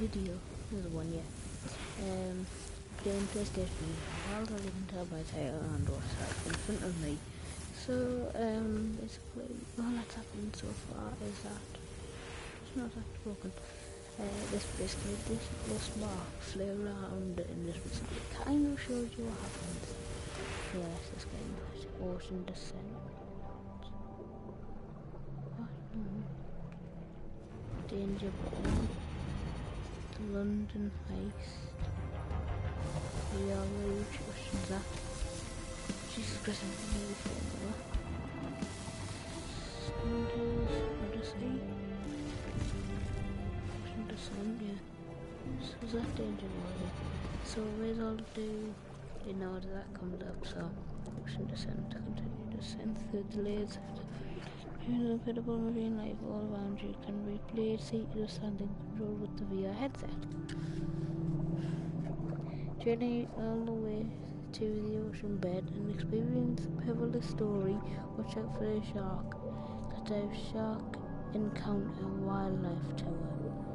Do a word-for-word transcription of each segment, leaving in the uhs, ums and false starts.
video. There's one, yeah. Um, playing PlayStation. Well, I can tell by title and what's up in front of me. So, um, basically, all that's happened so far is that it's not that broken. Uh, this basically, this little spark flew around and this basically kind of shows you what happens. Yes, this game has ocean descent. What? No. Danger Ball. The London heist. The other what's that? Jesus Christ, I'm really feeling what is he? Ocean descent, yeah. So is that Danger Ball? So where's all the you know that comes up, so ocean descent, continue descent through the layers of the incredible marine life all around you can be played seated or standing control with the V R headset. Journey all the way to the ocean bed and experience the perilous story. Watch out for a shark. The dive shark encounter wildlife tour.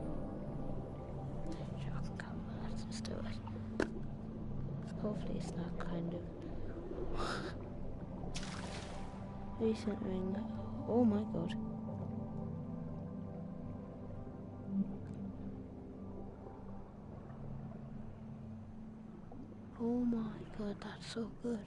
Shark encounter, let's just do it. Hopefully it's not kind of recent ring. Oh my god. Oh my god, that's so good.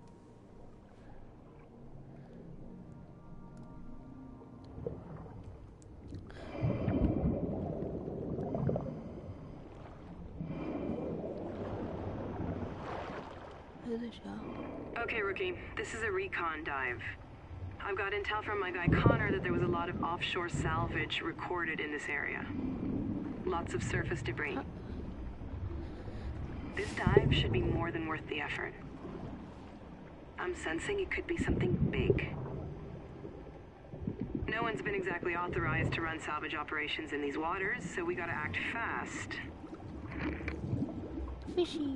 There's a shark. Okay, Rookie, this is a recon dive. I've got intel from my guy Connor that there was a lot of offshore salvage recorded in this area. Lots of surface debris. This dive should be more than worth the effort. I'm sensing it could be something big. No one's been exactly authorized to run salvage operations in these waters, so we gotta act fast. Fishy.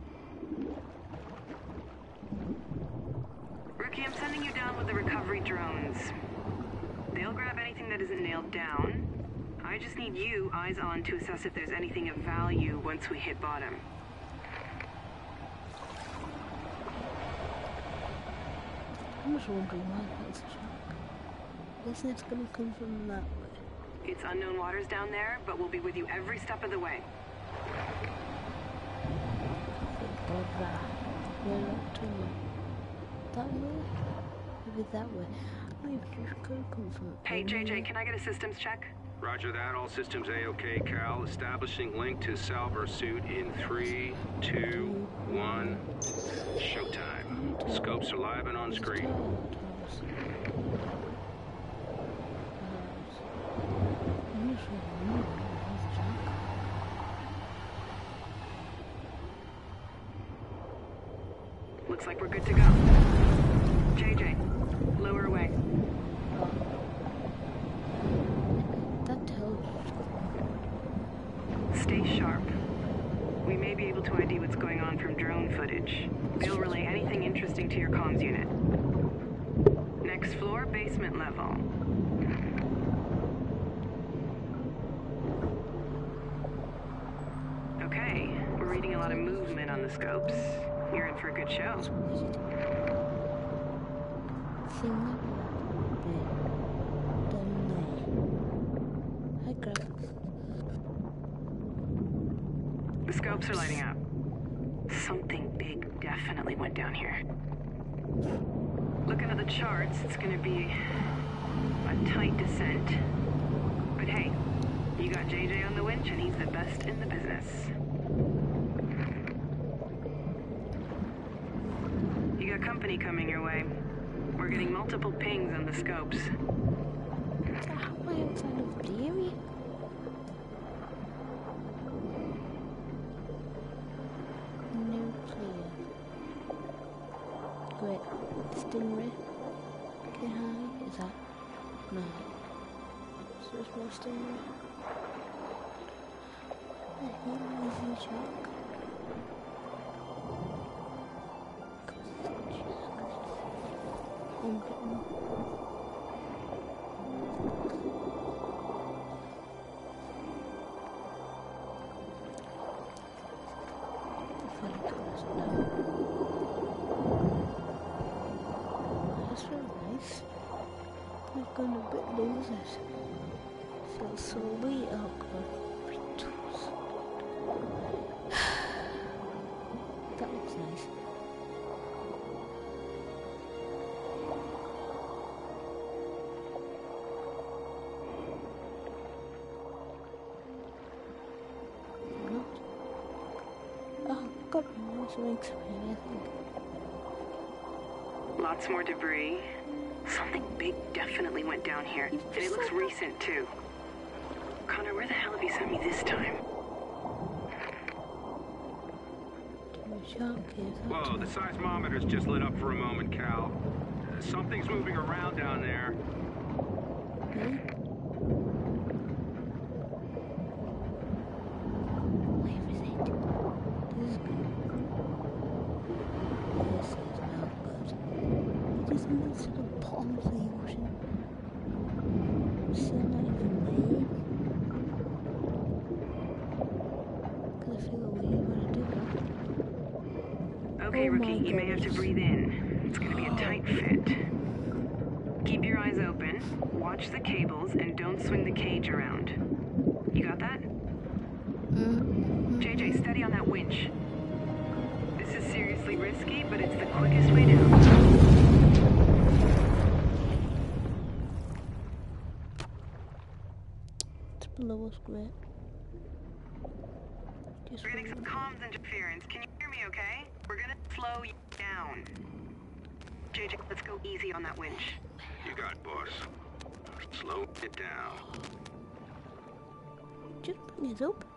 Rookie, I'm sending you down with the recovery drones. They'll grab anything that isn't nailed down. I just need you, eyes on, to assess if there's anything of value once we hit bottom. I'm just wondering why that's a shark. Guessing it's gonna come from that way. It's unknown waters down there, but we'll be with you every step of the way. Or that. We're not to know. That way? Maybe that way. I even just could come from. Hey, J J, can I get a systems check? Roger that. All systems A-OK, Cal. Establishing link to Salver suit in three, two, one. Showtime. Scopes are live and on screen. Looks like we're good to go. J J, lower away. That tells you. Stay sharp. We may be able to I D what's going on from drone footage. They'll relay anything interesting to your comms unit. Next floor, basement level. Okay, we're reading a lot of movement on the scopes. You're in for a good show. Thing done there. I grab it. The scopes are lighting up. Something big definitely went down here. Looking at the charts, it's gonna be a tight descent. But hey, you got J J on the winch and he's the best in the business. You got company coming your way. We're getting multiple pings on the scopes. Am I outside of the area? Nuclear. Great. Stingray. Okay, hi. Is that? No. So there's more stingray. I hate moving shark. I'm getting. now. This feels nice. We're gonna bit losers. Feels so weird. Oh god. Beetles. That looks nice. Got something I think. Lots more debris. Something big definitely went down here. And it looks recent, too. Connor, where the hell have you sent me this time? Whoa, the seismometer's just lit up for a moment, Cal. Uh, something's moving around down there. Really? It's to the bottom of the ocean. Still not even there. Cause I feel weird when I do that. Okay, oh Rookie, you may have to breathe in. It's gonna be a tight fit. Keep your eyes open, watch the cables, and don't swing the cage around. You got that? Mm-hmm. J J, steady on that winch. This is seriously risky, but it's the quickest way down. Below us, great. We're getting some comms interference. Can you hear me okay? We're gonna slow you down. J J, let's go easy on that winch. You got it, boss. Slow it down. Just bring it up.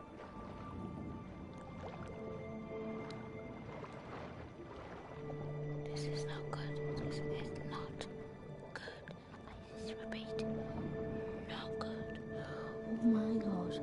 This is not good. This is not good. I repeat. Not good. Oh my god.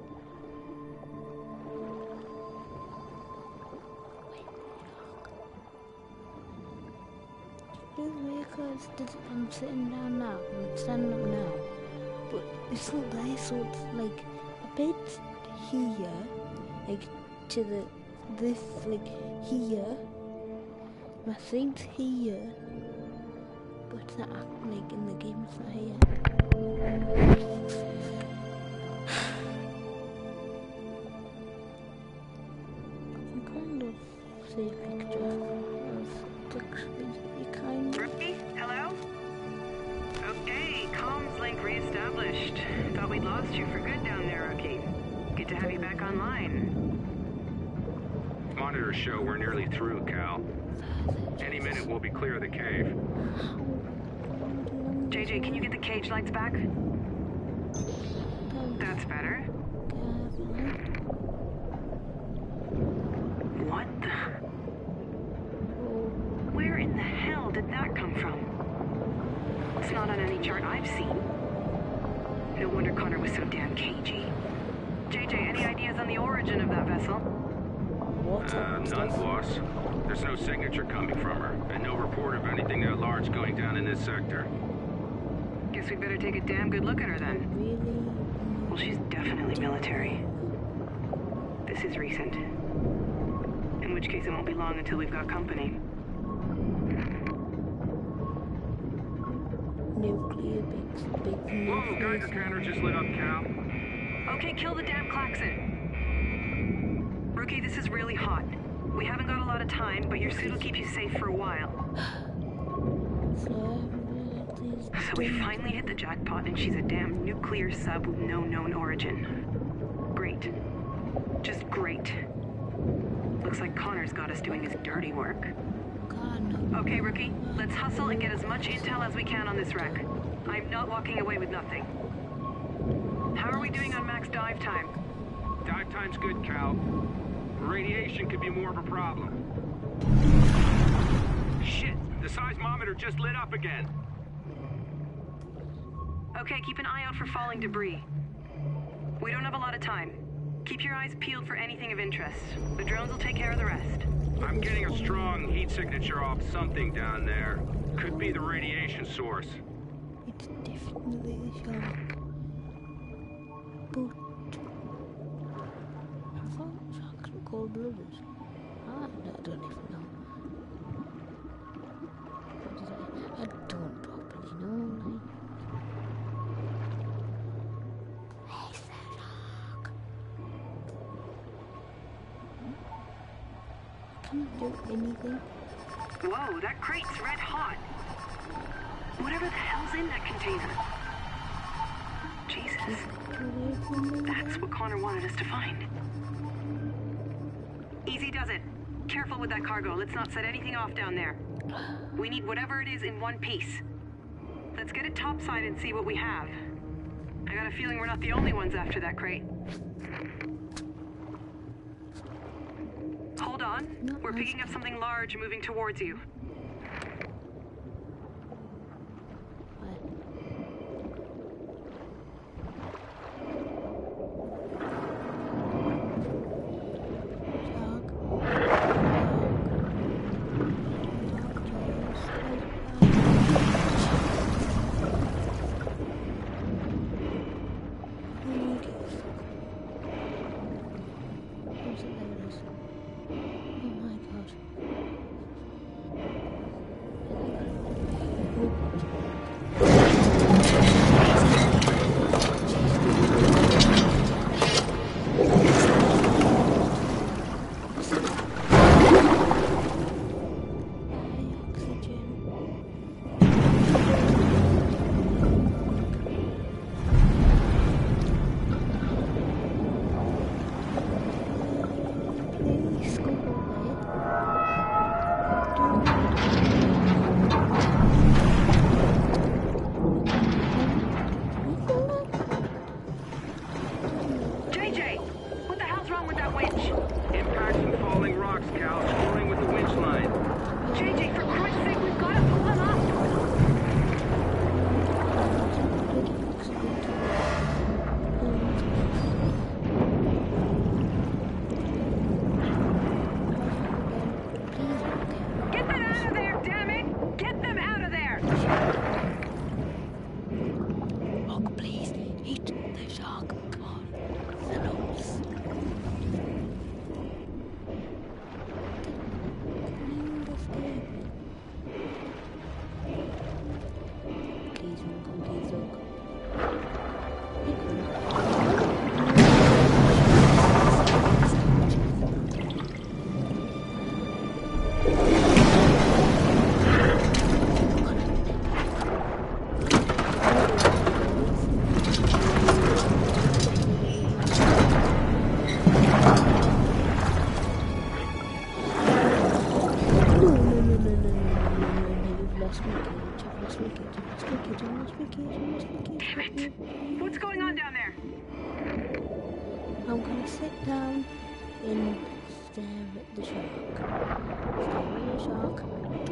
It's weird because I'm sitting down now. I'm standing up now. But it's still there, so it's like a bit here. Like to the this like here. My thing's here. But it's not like in the game, it's not here. You kind of see a picture of actually you kind of. Rookie, hello? Okay, comms link reestablished. Thought we'd lost you for good down there, Rookie. Good to have you back online. Monitors show we're nearly through, Cal. Any minute we'll be clear of the cave. J J, can you get the cage lights back? That's better. What the? Where in the hell did that come from? It's not on any chart I've seen. No wonder Connor was so damn cagey. J J, any ideas on the origin of that vessel? Uh, none, boss. There's no signature coming from her, and no report of anything that large going down in this sector. Guess we better take a damn good look at her then. Really? Well, she's definitely military. This is recent. In which case it won't be long until we've got company. Nuclear big, big Whoa, Geiger counter just lit up, Cal. Okay, kill the damn klaxon. Rookie, this is really hot. We haven't got a lot of time, but your suit will keep you safe for a while. So, So we finally hit the jackpot, and she's a damn nuclear sub with no known origin. Great. Just great. Looks like Connor's got us doing his dirty work. God, no. Okay, Rookie, let's hustle and get as much intel as we can on this wreck. I'm not walking away with nothing. How are we doing on max dive time? Dive time's good, Cal. Radiation could be more of a problem. Shit! The seismometer just lit up again. Okay, keep an eye out for falling debris. We don't have a lot of time. Keep your eyes peeled for anything of interest. The drones will take care of the rest. I'm getting a strong heat signature off something down there. Could be the radiation source. It's definitely a shark. But I thought sharks were cold blooded. Ah. I don't even know. What did I? I don't properly know. Like, where's the shark? I can't do anything. Whoa, that crate's red hot. Whatever the hell's in that container. Jesus. That's what Connor wanted us to find. Easy does it. Careful with that cargo. Let's not set anything off down there. We need whatever it is in one piece. Let's get it topside and see what we have. I got a feeling we're not the only ones after that crate. Hold on. We're picking up something large moving towards you. What's going on down there? I'm gonna sit down and stare at the shark. Stare at the shark.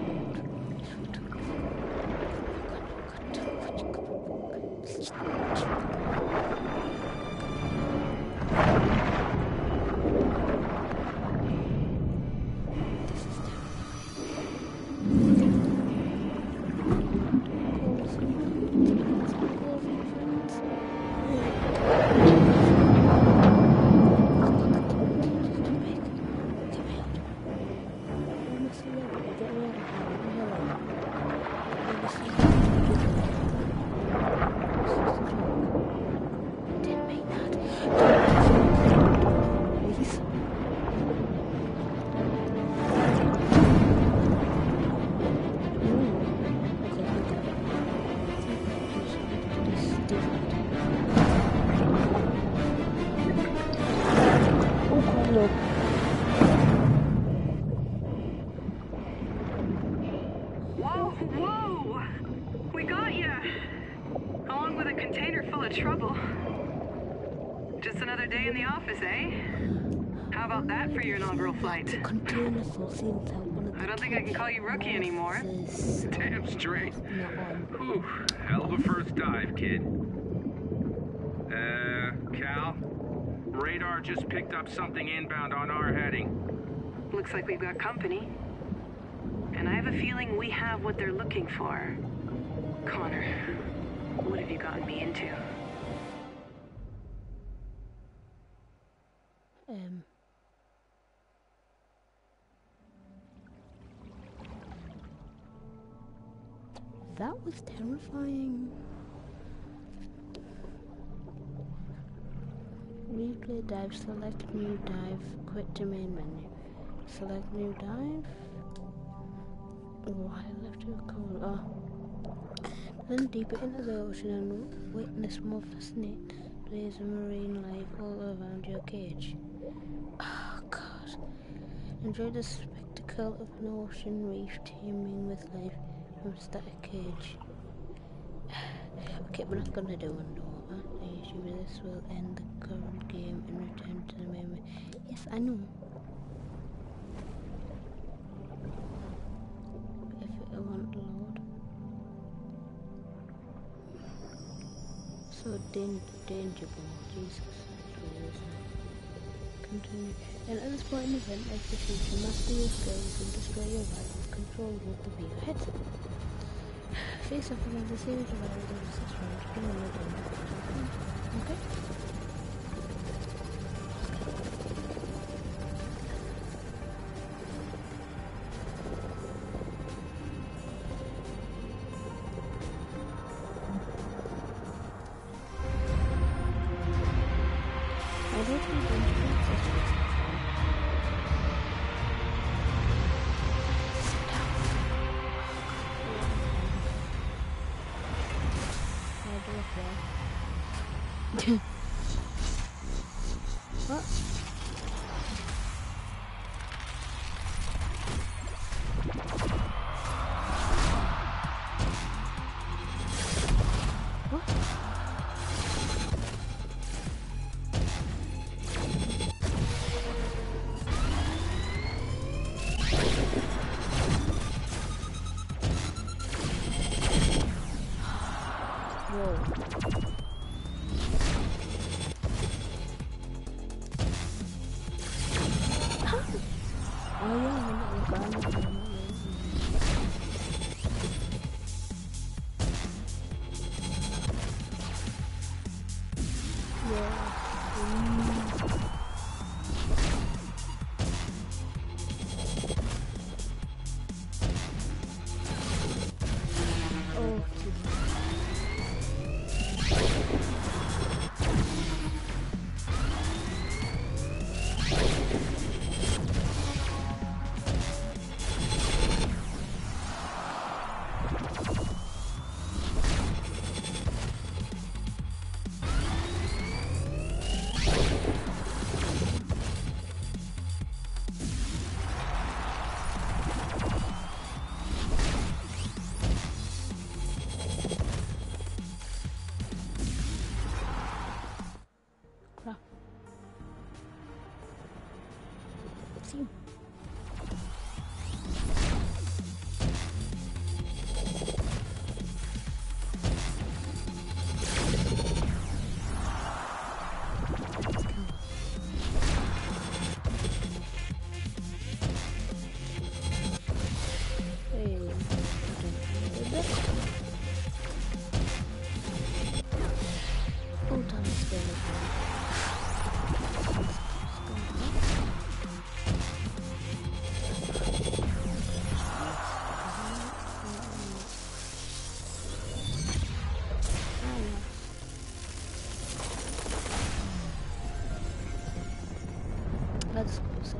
Whoa, whoa! We got you! Along with a container full of trouble. Just another day in the office, eh? How about that for your inaugural flight? I don't think I can call you rookie anymore. Damn straight. Whew, hell of a first dive, kid. Uh, Cal? Radar just picked up something inbound on our heading. Looks like we've got company. And I have a feeling we have what they're looking for. Connor, what have you gotten me into? Um. That was terrifying. Replay dive, select new dive, quit to main menu. Select new dive. Why I left it cold? Oh. Then deeper into the ocean and witness more fascinating displays of marine life all around your cage. Oh god. Enjoy the spectacle of an ocean reef teeming with life from a static cage. Okay, we're not gonna do underwater. The issue with this will end the current game and return to the main menu. Yes, I know. If it won't load. So dan dangerable, Jesus. Continue. And at this point in the event, execution, master your skills and destroy your rivals. Control will be your headset. Face off against a series of rivals over six rounds. Bring them out in. Okay? I don't think I'm going to access this. What? What? Whoa. Oh yeah, I'm not gonna yeah. Mm. Oh, crap. See. Oh, time is very That's closer.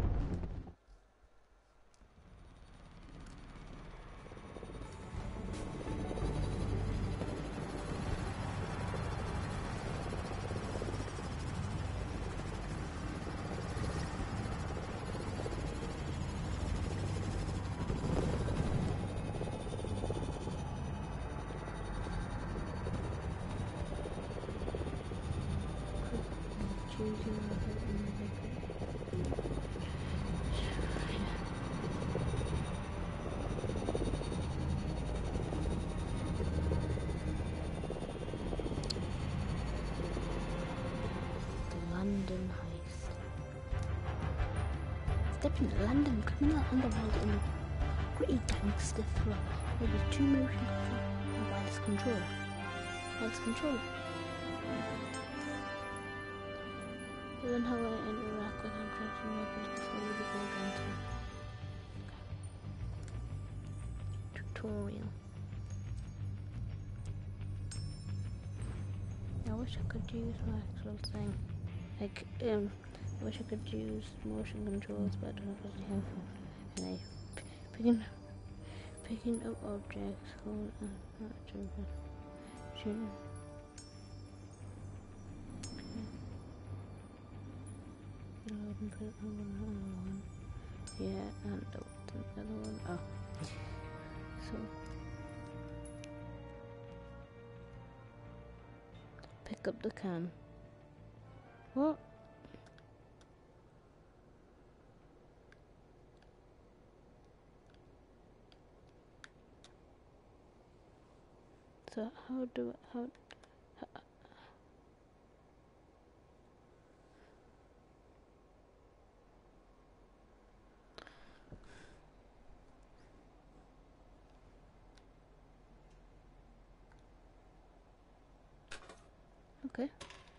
London heist. Step into London criminal underworld in a gritty gangster thriller. Maybe two motion control and wireless control. Wireless control. Learn how I interact with contraption weapons before you begin gameplay. Tutorial. wish I could use my actual thing. Like, um, I wish I could use motion controls, but I don't have any helpful. And I picking, picking up objects, hold on, not jumping, shooting. Reload and put it on another one. Yeah, and the, the other one. Oh, so pick up the can. What? So how do how, how okay.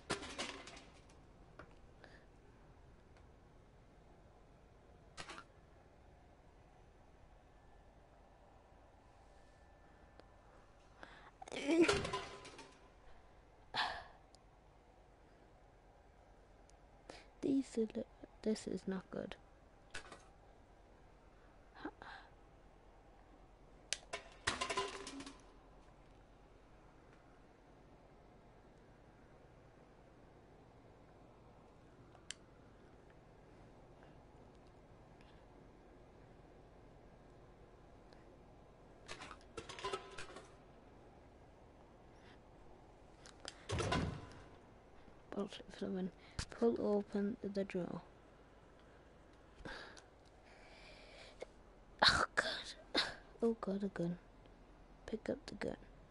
These are the, this is not good. Bolt it fluid. Pull open the drawer. Oh god. Oh god, a gun. Pick up the gun.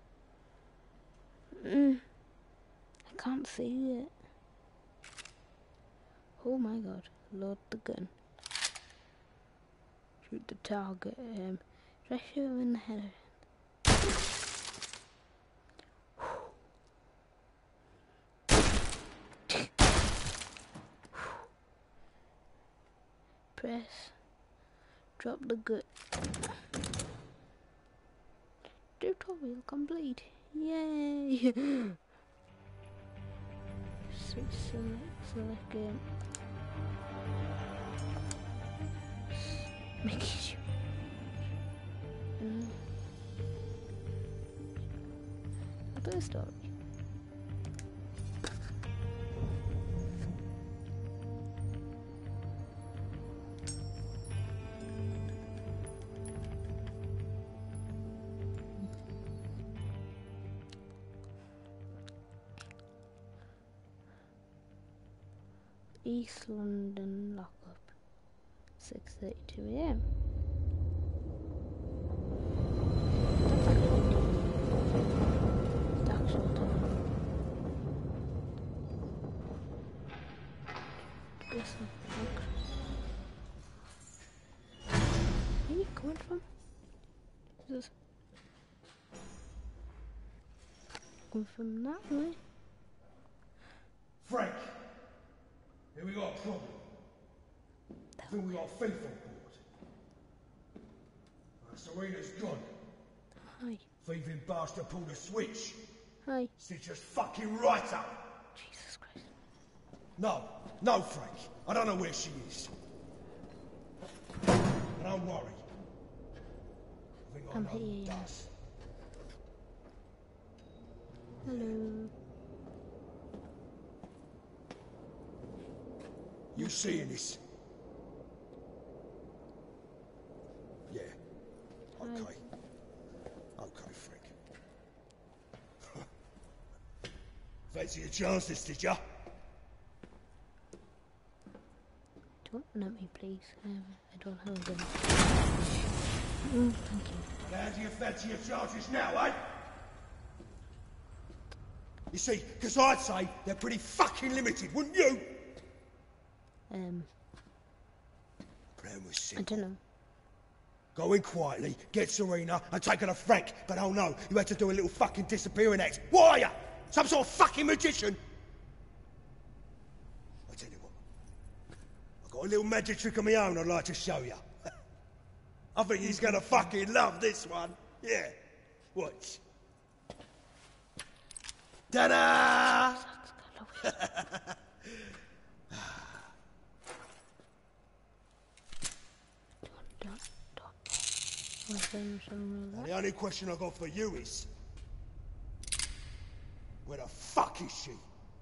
Mm. I can't see it. Oh my god. Load the gun. Shoot the target. Um, should I shoot him in the head? Press. Drop the gun. Tutorial complete. Yay! So, select, select game. Make it shoot. Mm. I'll do a story. East London lockup, six thirty-two a m That's actually time. This one. Where are you coming from? Is this coming from that way? Frank! Here we got a problem. I think we got a thief on board. Uh, Serena's gone. Hi. Thieving bastard pulled a switch. Hi. Stitch us fucking right up. Jesus Christ. No, no, Frank. I don't know where she is. But don't worry. I think I I'm know here. who does. Hello. You seeing this? Yeah. Okay. Okay, Frank. Fancy your chances, did ya? Don't let me, please. Um, I don't have a gun. Mm, thank you. How do you fancy your chances now, eh? You see, because I'd say they're pretty fucking limited, wouldn't you? Um, Plan was I simple. don't know. Go in quietly, get Serena, and take her to Frank. But oh no, you had to do a little fucking disappearing act. What are you? Some sort of fucking magician? I tell you what, I've got a little magic trick of my own I'd like to show you. I think he's gonna fucking love this one. Yeah. Watch. Ta-da! The only question I got for you is, where the fuck is she?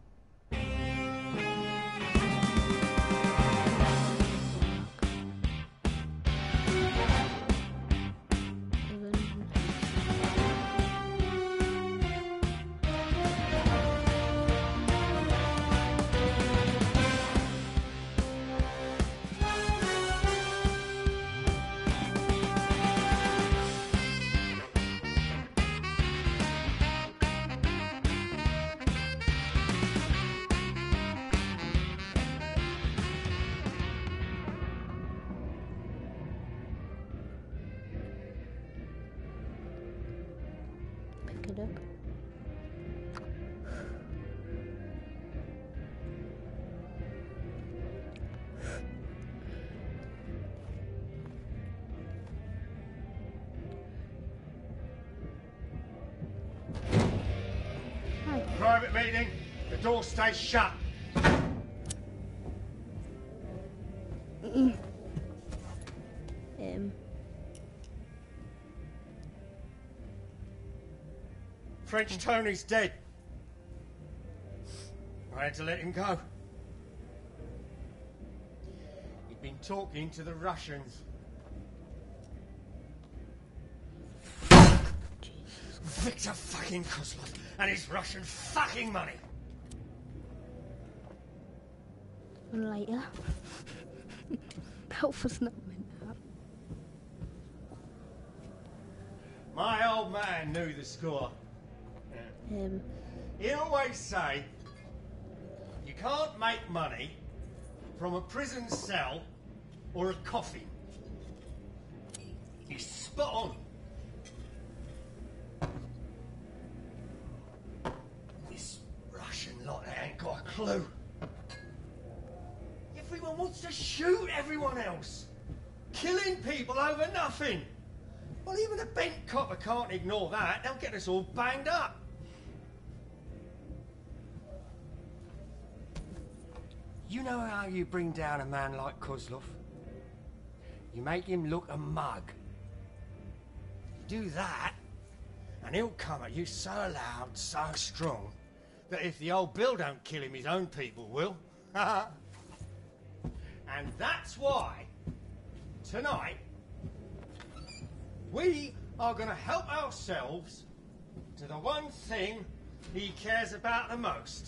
It up. Private meeting. The door stays shut. um. French Tony's dead. I had to let him go. He'd been talking to the Russians. Jesus. Victor fucking Kozlov and his Russian fucking money. And later. That was not meant that. My old man knew the score. Um. He always say, you can't make money from a prison cell or a coffin. He's spot on. This Russian lot ain't got a clue. Everyone wants to shoot everyone else. Killing people over nothing. Well, even a bent copper can't ignore that. They'll get us all banged up. You know how you bring down a man like Kozlov? You make him look a mug. You do that, and he'll come at you so loud, so strong, that if the old Bill don't kill him, his own people will. And that's why, tonight, we are going to help ourselves to the one thing he cares about the most.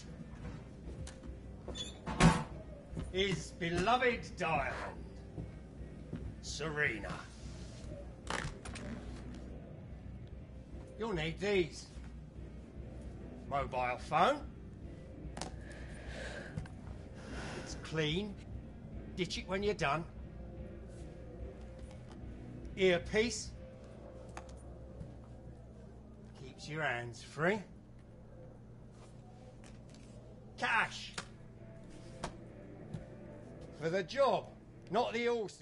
His beloved diamond, Serena. You'll need these. Mobile phone. It's clean. Ditch it when you're done. Earpiece. Keeps your hands free. Cash. For the job, not the horses.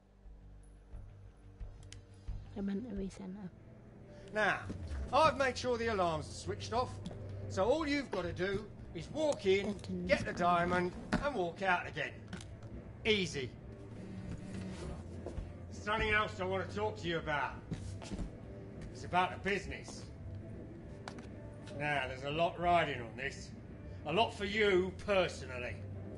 I meant to be sent up. Now, I've made sure the alarms are switched off, so all you've got to do is walk in, get the diamond, and walk out again. Easy. There's something else I want to talk to you about. It's about the business. Now, there's a lot riding on this. A lot for you, personally.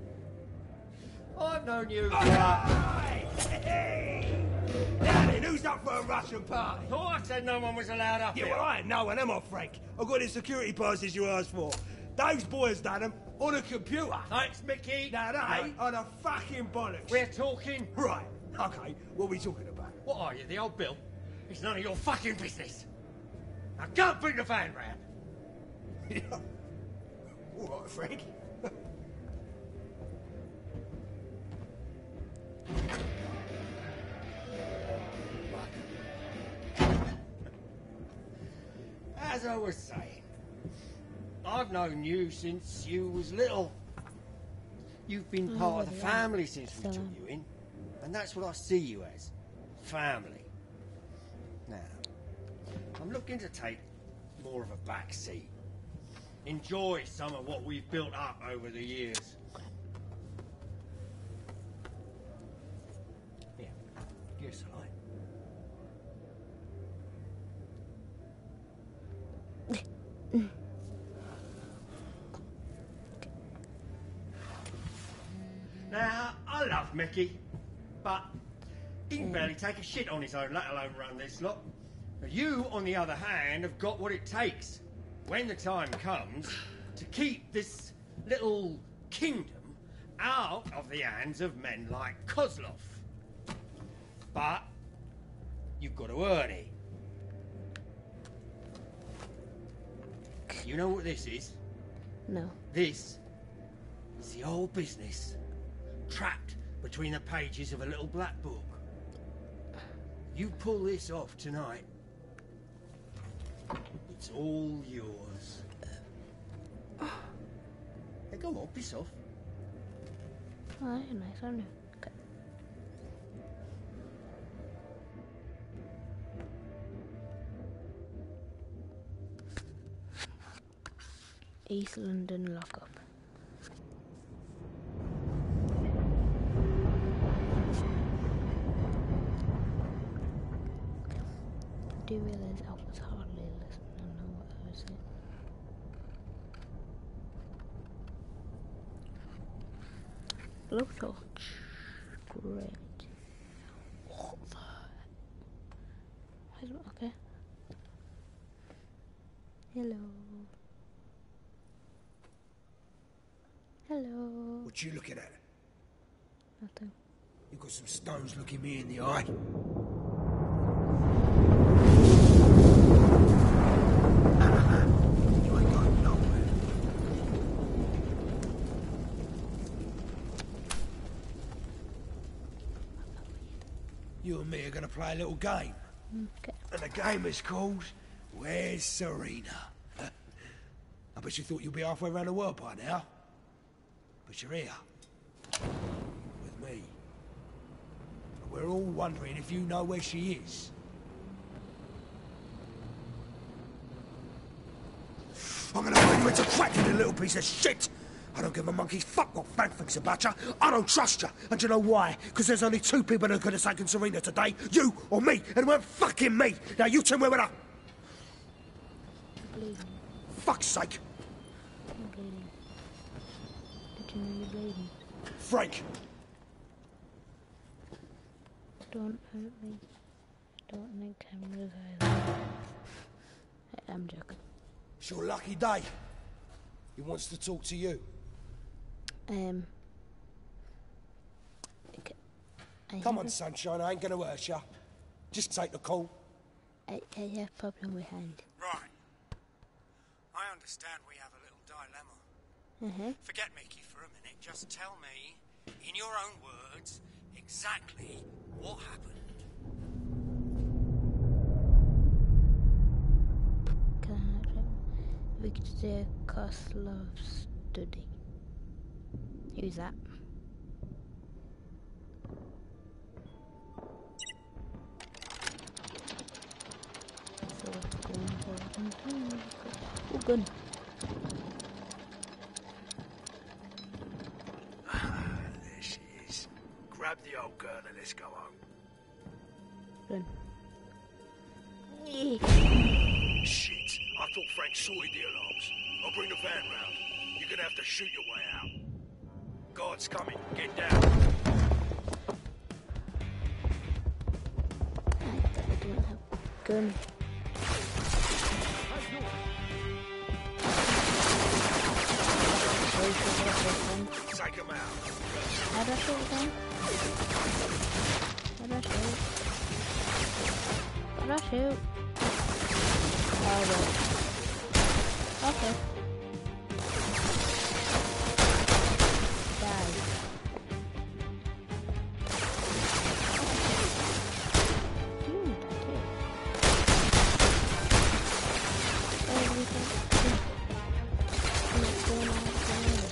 I've known you for... Hey! Hey! Now then, who's up for a Russian party? Thought I said no one was allowed up Yeah, here. well, I ain't no one, am I, Frank? I've got the security passes you asked for. Those boys done them on a computer. Thanks, Mickey. Now, they are the fucking bollocks. We're talking... Right, okay, what are we talking about? What are you, the old Bill? It's none of your fucking business. Now go and bring the van round. Yeah. All right, Frank. As I was saying, I've known you since you was little. You've been Oh, part of the yeah. family since we So- took you in. And that's what I see you as. Family. Now, I'm looking to take more of a back seat. enjoy some of what we've built up over the years. Here, give us a light. Now, I love Mickey, but he can barely take a shit on his own, let alone run this lot. You, on the other hand, have got what it takes, when the time comes, to keep this little kingdom out of the hands of men like Kozlov. But you've got to earn it. You know what this is? No. This is the old business, trapped between the pages of a little black book. You pull this off tonight, it's all yours. Hey, go on, piss off. Oh, that's nice, I know. Okay. East London lockup. I do realise I was hardly listening to what I was saying. Blowtorch. Great. What the... Okay. Hello. Hello. What you looking at? Nothing. You got some stones looking me in the eye. You ain't going nowhere. You and me are gonna play a little game. Okay. And the game is called Where's Serena? I bet you thought you'd be halfway around the world by now. But you're here. With me. And we're all wondering if you know where she is. I'm gonna turn you into cracking a little piece of shit! I don't give a monkey's fuck what Frank thinks about you. I don't trust you. And you know why? Because there's only two people that could have taken Serena today. You or me. And it weren't fucking me. Now you two with her. I'm bleeding. Fuck's sake. I'm bleeding. Did you know you're bleeding? Frank. Don't hurt me. I don't need cameras either. I'm joking. It's your lucky day. He wants to talk to you. Um. Okay. I Come have on, a- sunshine. I ain't gonna hurt you. Just take the call. I, I have a problem with hand. Right. I understand we have a little dilemma. Uh-huh. Forget Mickey for a minute. Just tell me, in your own words, exactly what happened. Can I have Victor Kozlov's study? Who's that? So going for oh, gun. There she is. Grab the old girl and let's go home. Run. Shit. I thought Frank sorted the alarms. I'll bring the van round. You're gonna have to shoot your way out. Guard's coming. Get down. I don't have a gun. Take him out. How do I shoot again? How do I shoot? How do I shoot? Oh, right. Okay. Die. Hmm, that's it. Everything. What's going on? What's going on?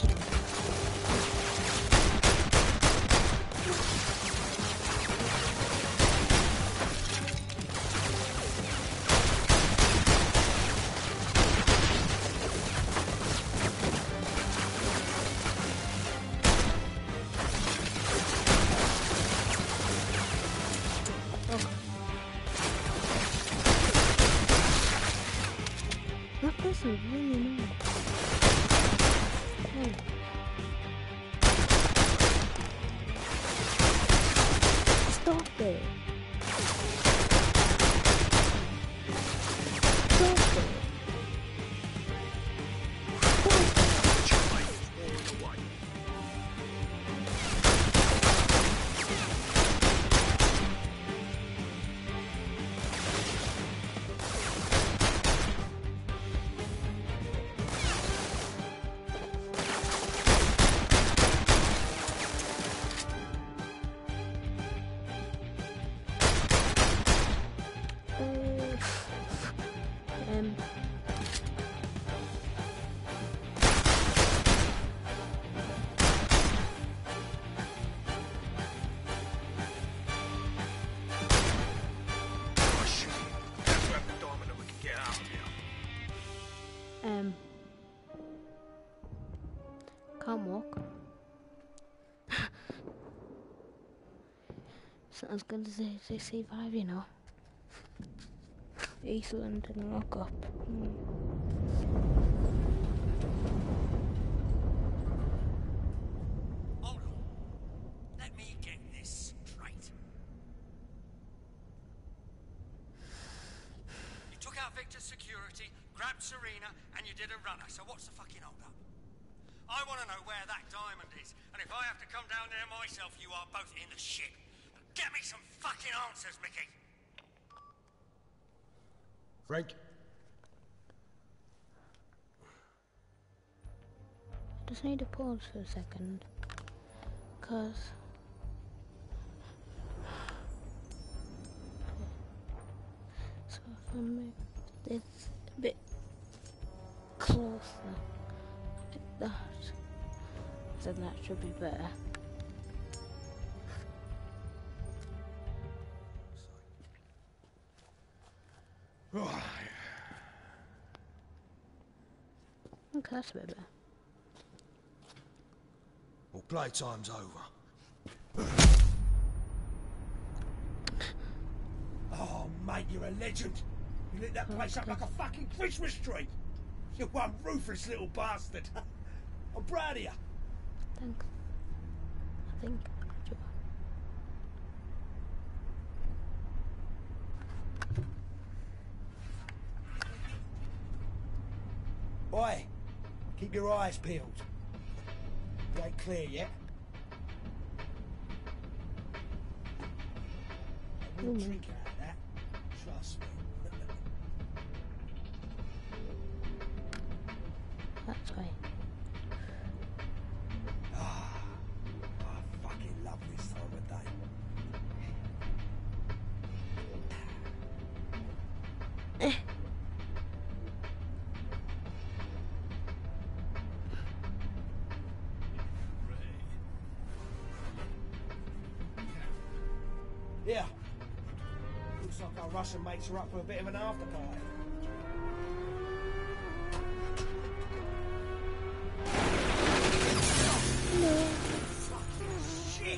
No, really no. No. Stop it. Stop it. Um, Oh shit. That's where the diamond that we can get out of here. um, can't walk. Sounds good as they, they survive, you know. Eastland and lock up. Hmm. Hold on. Let me get this straight. You took out Victor's security, grabbed Serena, and you did a runner. So what's the fucking hold up? I want to know where that diamond is, and if I have to come down there myself, you are both in the shit. Get me some fucking answers, Mickey. Frank? I just need to pause for a second, cause so if I move this a bit closer like that, then that should be better. Right. Okay, that's a bit better. Well, playtime's over. Oh, mate, you're a legend. You lit that place up like a fucking Christmas tree. You one ruthless little bastard. I'm proud of you. Thanks. I think. Sure. Oi, keep your eyes peeled. You ain't clear yet. I won't drink out of that. Trust me. That's right. Ah, I fucking love this time of day. Yeah. Looks like our Russian mates are up for a bit of an after party. Fucking shit!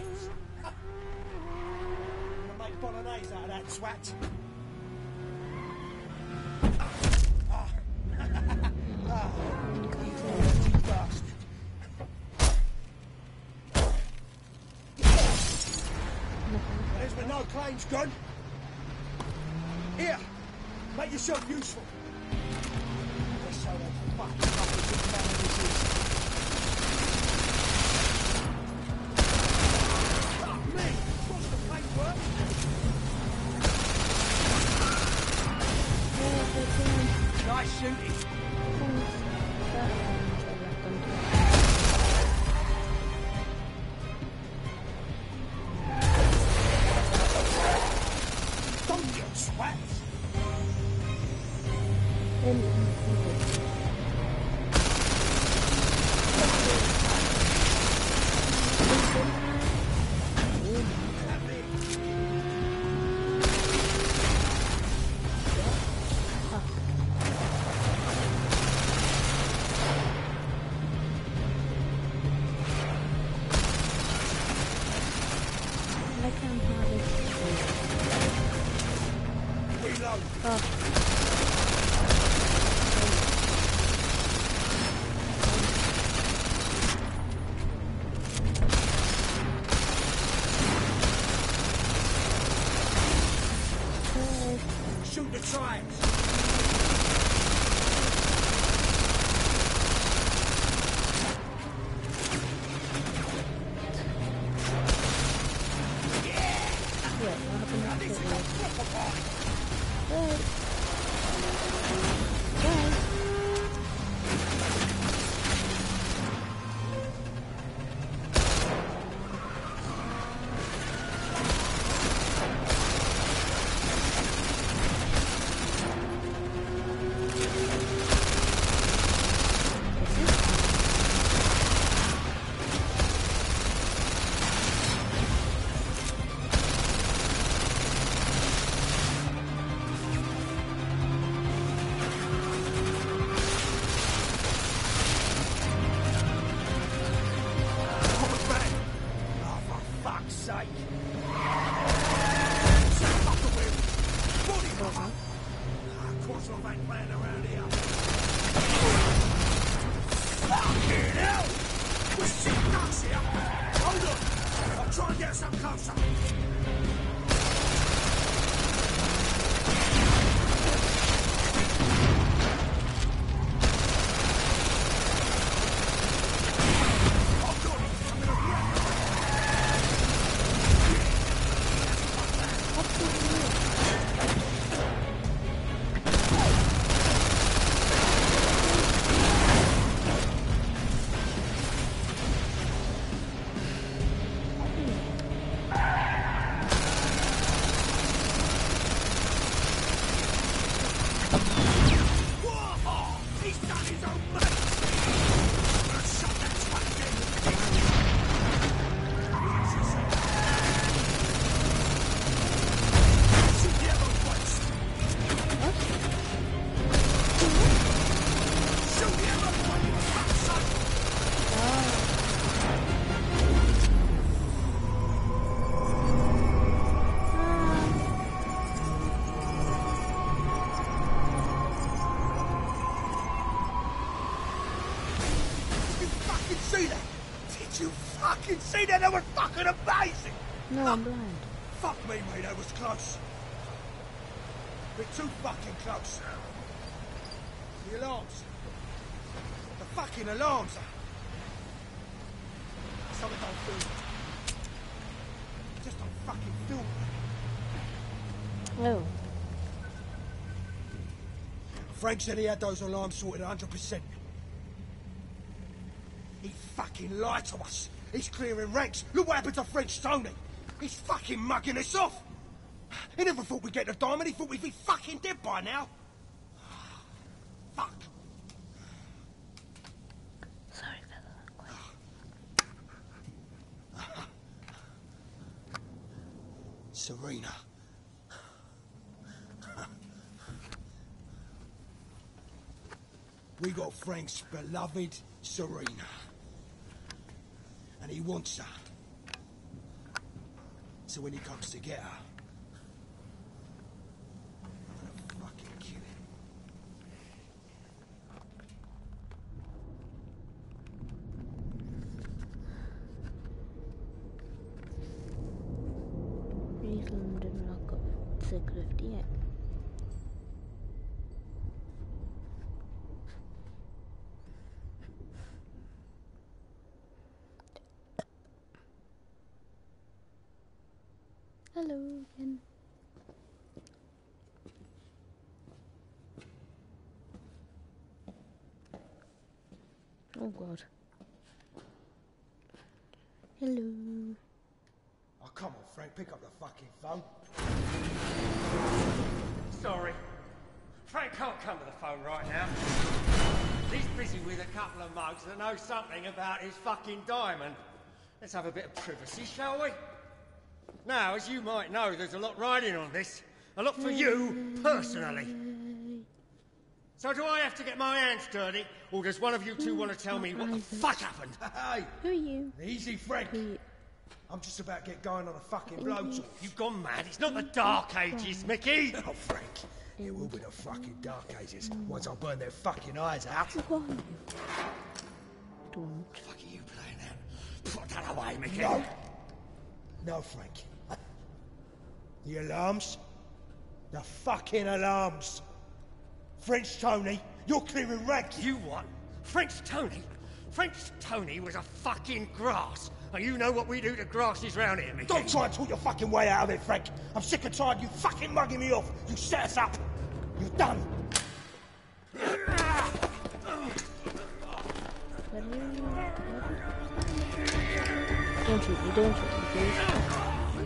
Gonna make bolognese out of that twat. Ah. Ah. You bastard. There's my no claims gun. Here, make yourself useful. Let's show them fucking fucking big man this is. Fuck me! What's the paintwork? Nice shooting. Don't you twats! Reload. Oh. times. Wait, what happened to it? Wait. Guys. See that? That was fucking amazing! No, I'm blind. Fuck me, mate, that was close. We're too fucking close. The alarms. The fucking alarms. Something don't feel right. Just don't fucking feel right. Oh. Frank said he had those alarms sorted one hundred percent. He fucking lied to us. He's clearing ranks. Look what happened to French Tony. He's fucking mugging us off. He never thought we'd get the diamond. He thought we'd be fucking dead by now. Fuck. Sorry for the language. Serena. We got Frank's beloved Serena. And he wants her. So when he comes to get her, I'm gonna fucking kill him. Riesling didn't lock up six fifty yet. Hello again. Oh god. Hello. Oh, come on, Frank, pick up the fucking phone. Sorry. Frank can't come to the phone right now. He's busy with a couple of mugs that know something about his fucking diamond. Let's have a bit of privacy, shall we? Now, as you might know, there's a lot riding on this. A lot for you, personally. So do I have to get my hands dirty, or does one of you two want to tell me what the fuck happened? Hey! Who are you? Easy, Frank. Who are you? I'm just about to get going on a fucking blowjob. You've gone mad. It's not the Dark Ages, Mickey. Oh, Frank. It will be the fucking Dark Ages once I burn their fucking eyes out. Who are you? Don't. What the fuck are you playing at? Put that away, Mickey. No. No, Frank. The alarms? The fucking alarms. French Tony, you're clearing rags. You what? French Tony? French Tony was a fucking grass. And you know what we do to grasses round here, Mickey. Don't try and talk your fucking way out of it, Frank. I'm sick and tired of you fucking mugging me off. You set us up. You're done. Don't shoot me, don't shoot me, please.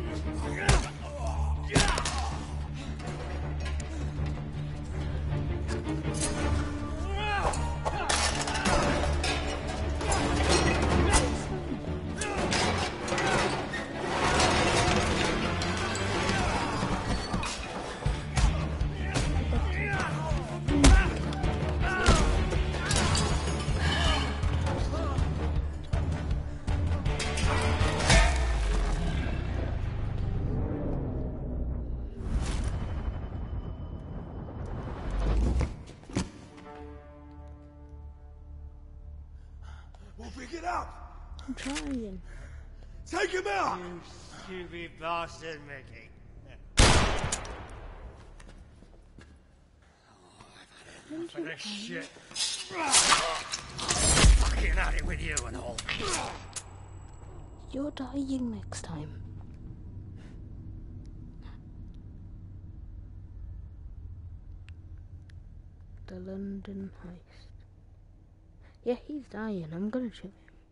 We'll pick it up. I'm trying. Take him out. You stupid bastard, Mickey. Oh, for this shit. Fucking at it with you and all. You're dying next time. The London heist. Yeah, he's dying. I'm gonna shoot him.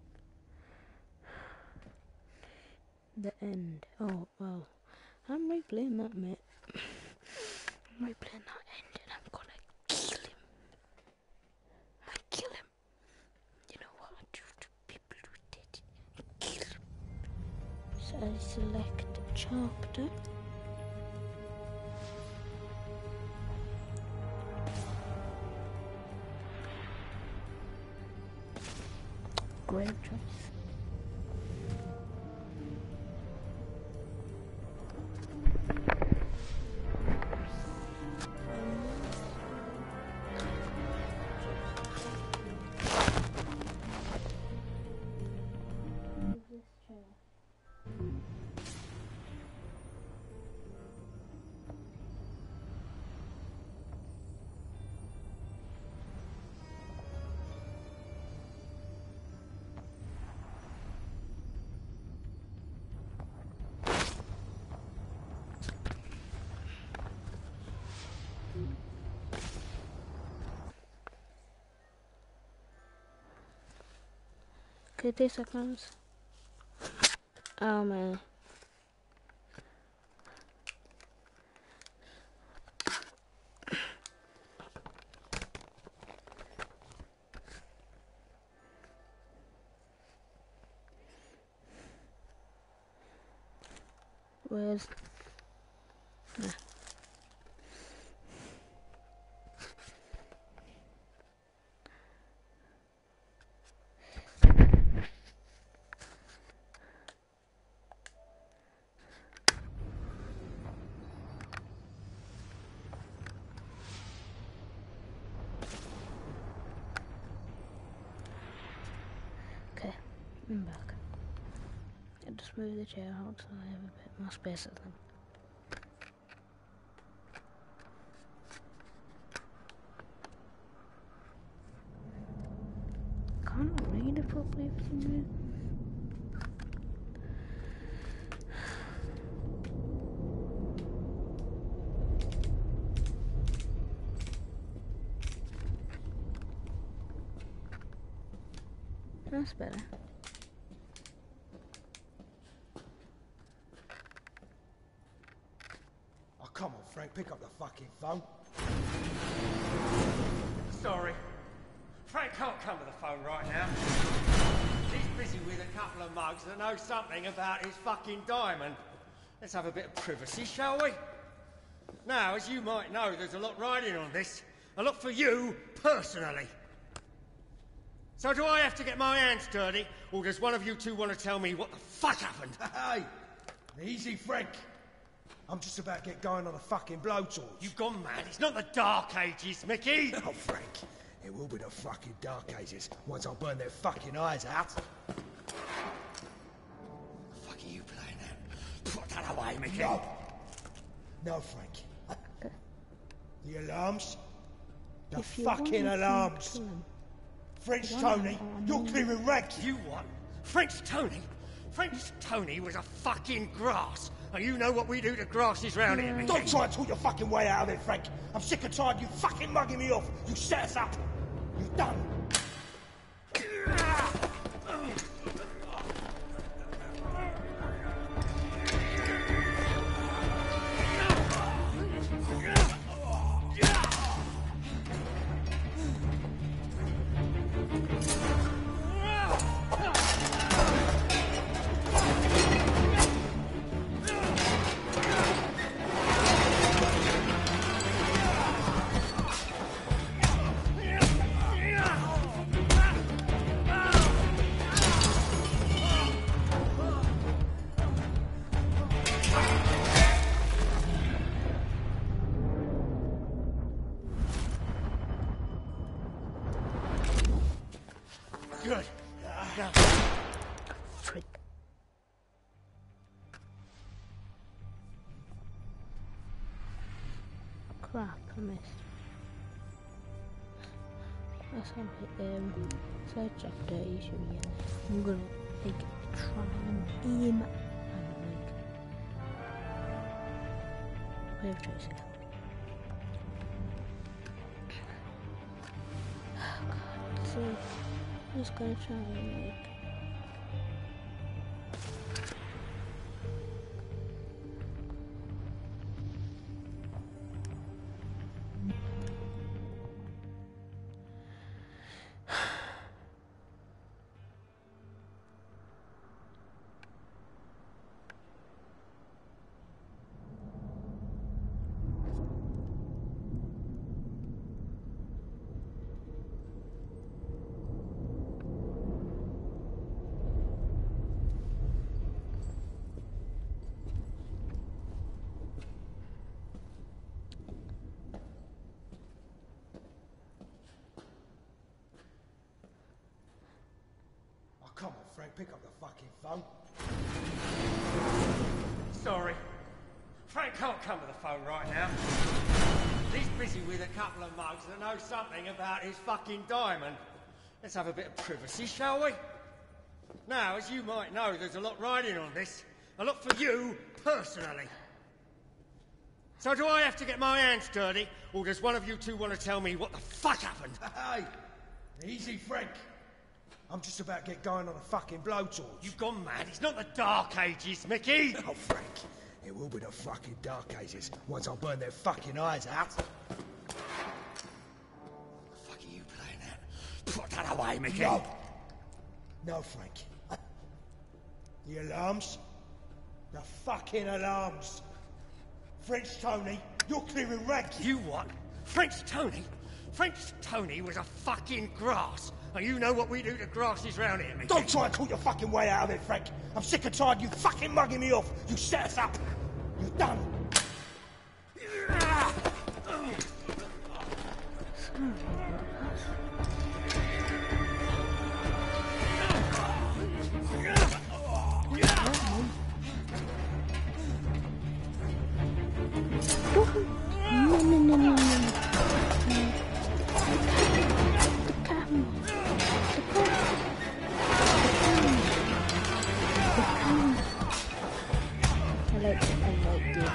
The end. Oh, well. I'm replaying that, mate. I'm replaying that end and I'm gonna kill him. I kill him. You know what I do to people who did? Kill him. So I select chapter. Great choice. Okay, two seconds. Oh man. Where's... Nah. Okay, I'm back. I just move the chair out so I have a bit more space at them. Can't read it properly for some reason. That's better. Oh, come on, Frank, pick up the fucking phone. Sorry. Frank can't come to the phone right now. He's busy with a couple of mugs that know something about his fucking diamond. Let's have a bit of privacy, shall we? Now, as you might know, there's a lot riding on this. A lot for you, personally. So do I have to get my hands dirty, or does one of you two want to tell me what the fuck happened? Hey, easy, Frank. I'm just about to get going on a fucking blowtorch. You've gone mad. It's not the Dark Ages, Mickey. Oh, Frank, it will be the fucking Dark Ages once I burn their fucking eyes out. The fuck are you playing at? Put that away, Mickey. No. No, Frank. The alarms? The If you want fucking him, alarms! kill him. French One Tony, arm. you're clearing ranks! You what? French Tony? French Tony was a fucking grass. And you know what we do to grasses round here, Mickey? Don't try and talk your fucking way out of it, Frank. I'm sick and tired of you fucking mugging me off. You set us up. You've done. Good. Now, Frick. Crap, I missed. That's how I um third chapter usually I'm gonna like try and aim and like whatever I say. Oh god, so I'm just gonna try and like Come on, Frank, pick up the fucking phone. sorry. Frank can't come to the phone right now. He's busy with a couple of mugs that know something about his fucking diamond. Let's have a bit of privacy, shall we? Now, as you might know, there's a lot riding on this. A lot for you, personally. So do I have to get my hands dirty, or does one of you two want to tell me what the fuck happened? Hey, easy, Frank. I'm just about to get going on a fucking blowtorch. You've gone mad. It's not the Dark Ages, Mickey. Oh, Frank, it will be the fucking Dark Ages once I burn their fucking eyes out. What the fuck are you playing at? Put that away, Mickey. No. No, Frank. The alarms? The fucking alarms. French Tony, you're clearing ranks. You what? French Tony? French Tony was a fucking grass. And you know what we do to grasses round here, Mickey? Don't try and talk your fucking way out of it, Frank. I'm sick and tired of you fucking mugging me off. You set us up. You've done. no no no no no. I like, I like this.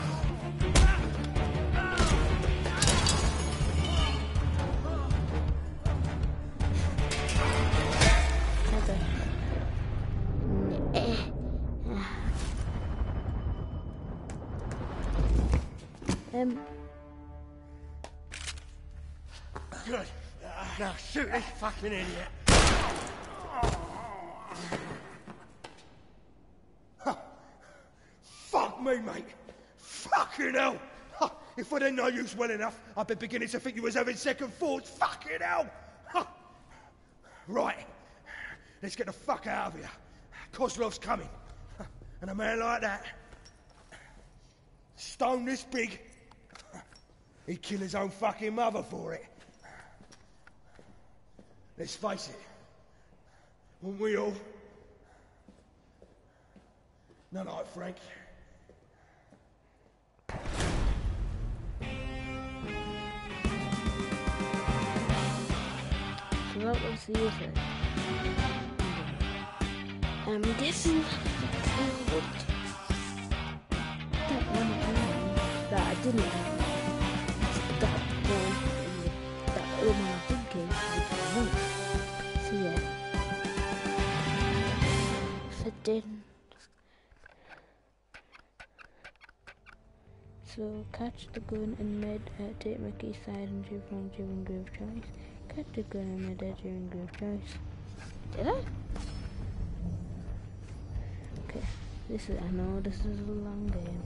Okay. Um. Good. Now shoot this fucking idiot. Fuck me, mate. Fucking hell. Ha, if I didn't know you well enough, I'd be beginning to think you was having second thoughts. Fucking hell. Ha. Right. Let's get the fuck out of here. Kozlov's coming. And a man like that, stone this big, he'd kill his own fucking mother for it. Let's face it. Wouldn't we all? No, no, Frank. So that was the other. I'm guessing that that one that I didn't have. That one, that other one I did get with one. So yeah. If I didn't. So catch the gun and med uh, take Mickey's side and drive from during grave choice. Catch the gun and med uh, during grave choice. Did I? Okay, this is, I know this is a long game.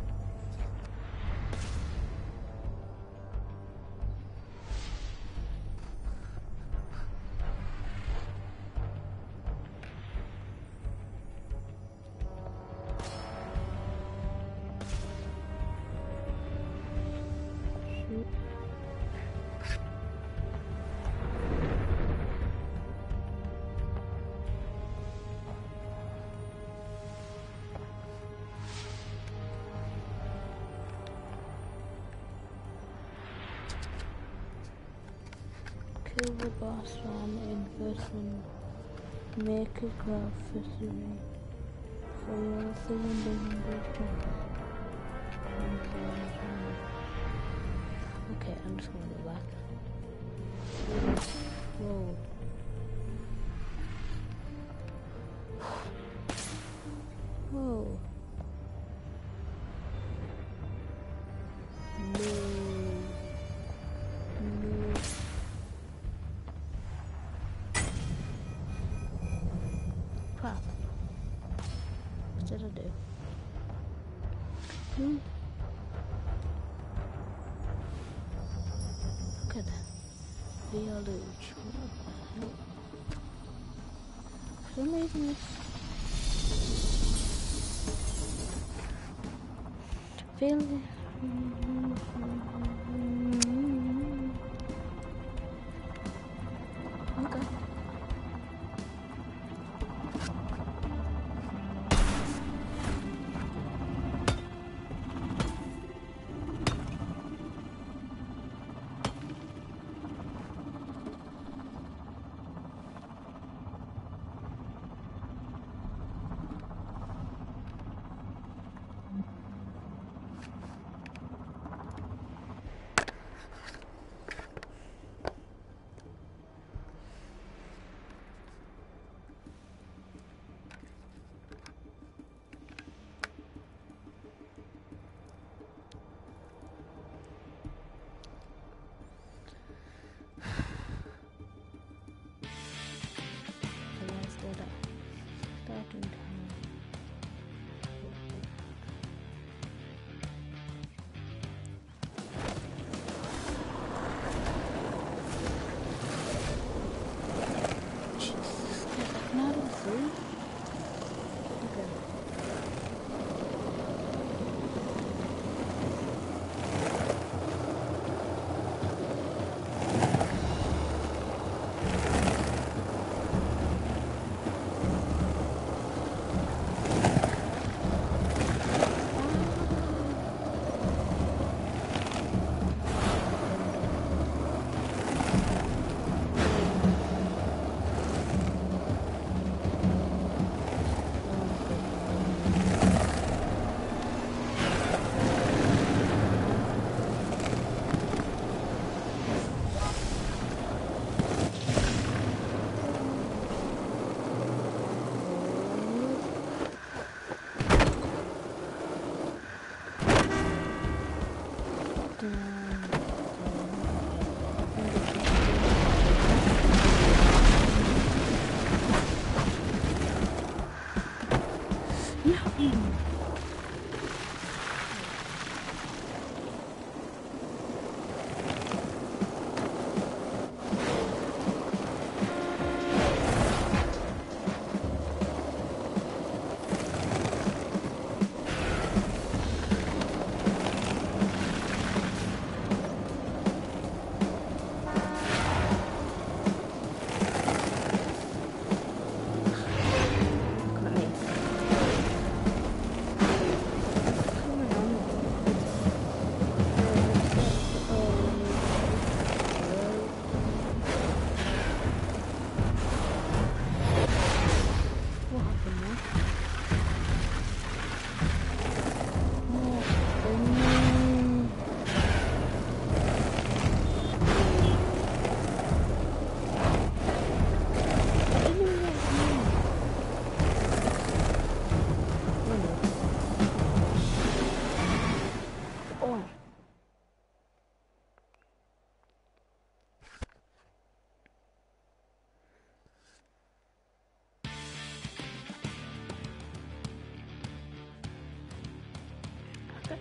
Kill the boss ram investment. Make a graph for three. For your seven days. Okay, I'm just gonna go back. Whoa. Whoa. No. No. Crap. What did I do? Hmm? Look at that. Real luge. For some reason it's feel it. Okay.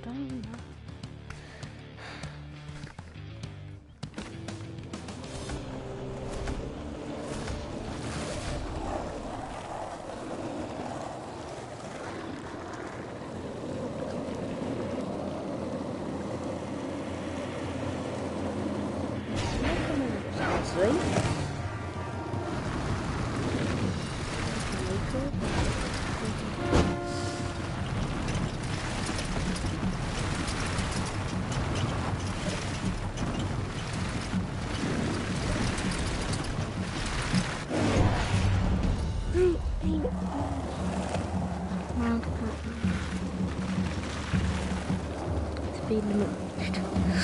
dying now. Speed limit reached.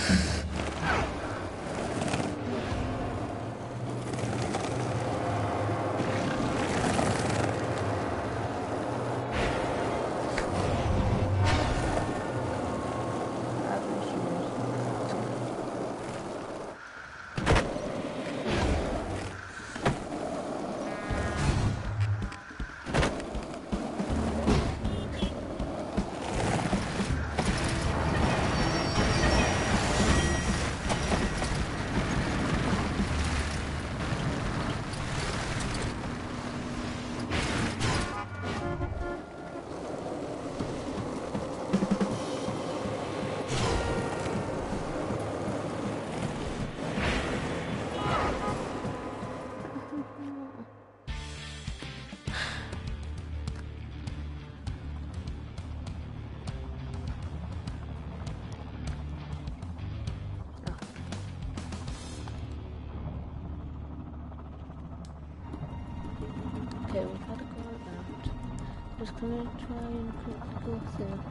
Okay, we've had a go out. Just gonna try and quickly go through.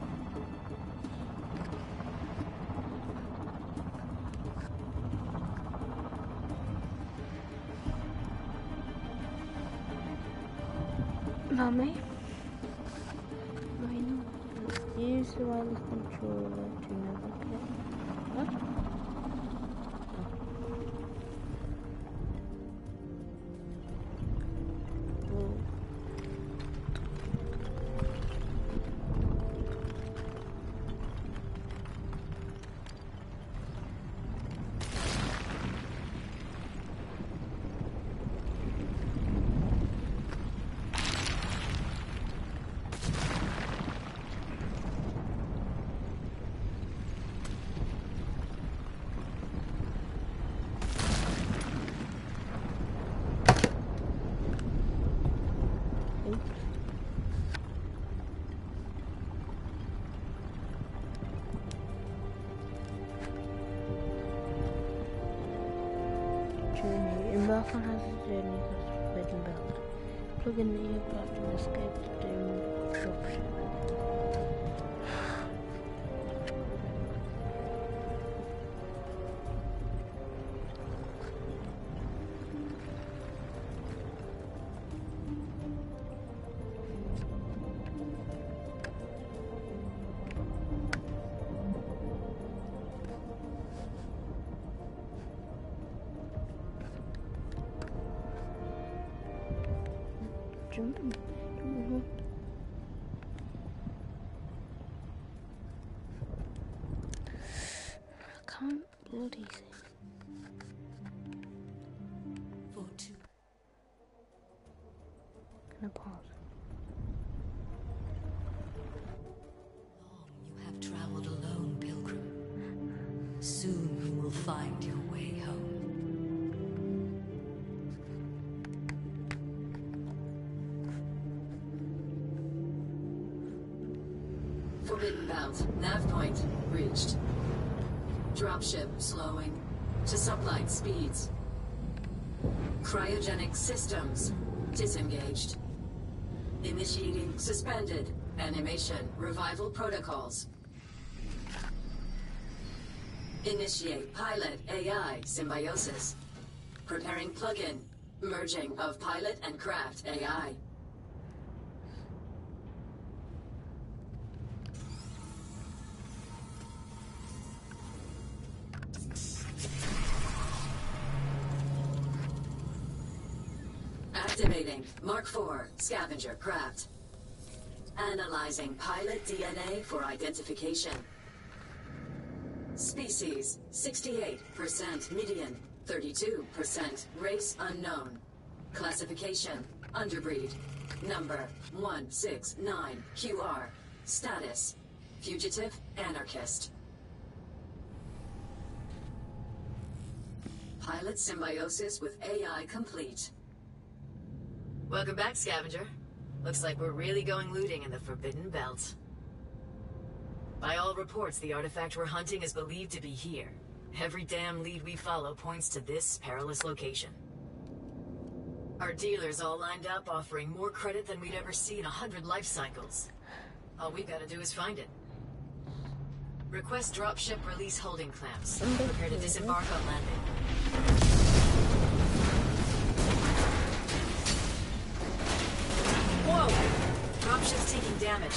Mommy? I know. Use the wireless controller to navigate. What? Embark on hazardous journey across the Forbidden Belt. Plug in the aircraft and escape the doomed dropship. Jumping. Mm-hmm. I can't bloody see. For two. Can I pause? Long you have traveled alone, pilgrim. Soon you will find your way home. Forbidden Belt. Nav point reached. Dropship slowing to sublight speeds. Cryogenic systems disengaged. Initiating suspended animation revival protocols. Initiate pilot A I symbiosis. Preparing plug-in merging of pilot and craft A I. Activating Mark four scavenger craft. Analyzing pilot D N A for identification. Species, sixty-eight percent median, thirty-two percent race unknown. Classification, underbreed. Number, one six nine Q R. Status, fugitive anarchist. Pilot symbiosis with A I complete. Welcome back, Scavenger. Looks like we're really going looting in the Forbidden Belt. By all reports, the artifact we're hunting is believed to be here. Every damn lead we follow points to this perilous location. Our dealers all lined up, offering more credit than we'd ever see in a hundred life cycles. All we gotta do is find it. Request dropship release holding clamps. Prepare to disembark on landing. Whoa! Dropship's taking damage.